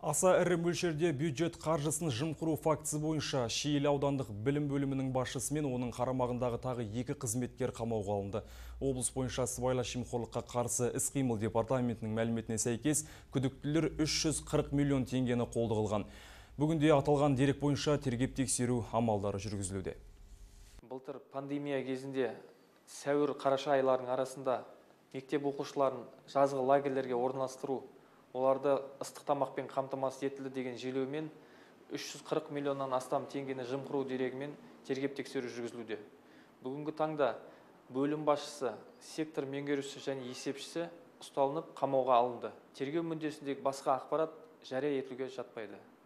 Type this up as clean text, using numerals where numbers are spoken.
Аса ірі мөлшерде бюджет қаржысын жымқыру фактісі бойынша Шиелі аудандық білім бөлімінің басшысы мен оның қарамағындағы тағы 2 қызметкер қамауға алынды. Облыс бойынша сыбайлас жемқорлыққа қарсы іс-қимыл департаментінің мәліметіне сәйкес, күдіктілер 340 миллион теңгені қолды қылған. Бүгінде аталған дерек бойынша тергеп-тексеру амалдары жүргізілуде. Былтыр пандемия кезінде сәуір-қараша айларының арасында мектеп оқушыларын жазғы лагерлерге орналастыру, оларды ыстық тамақпен қамтамасыз етілді деген желеумен 340 миллионнан астам теңгені жымқыру дерегімен тергеп-тексеру жүргізілуде. Бүгінгі таңда бөлім басшысы, сектор меңгерушісі және есепшісі ұсталынып қамауға алынды. Тергеу мүддесіндегі басқа ақпарат жария етілуге жатпайды.